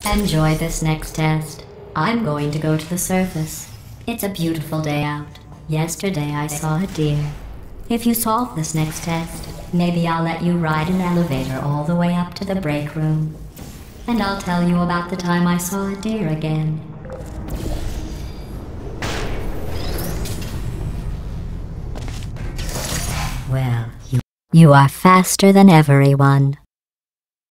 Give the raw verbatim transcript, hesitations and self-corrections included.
Enjoy this next test. I'm going to go to the surface. It's a beautiful day out. Yesterday I saw a deer. If you solve this next test, maybe I'll let you ride an elevator all the way up to the break room. And I'll tell you about the time I saw a deer again. Well, you, you are faster than everyone.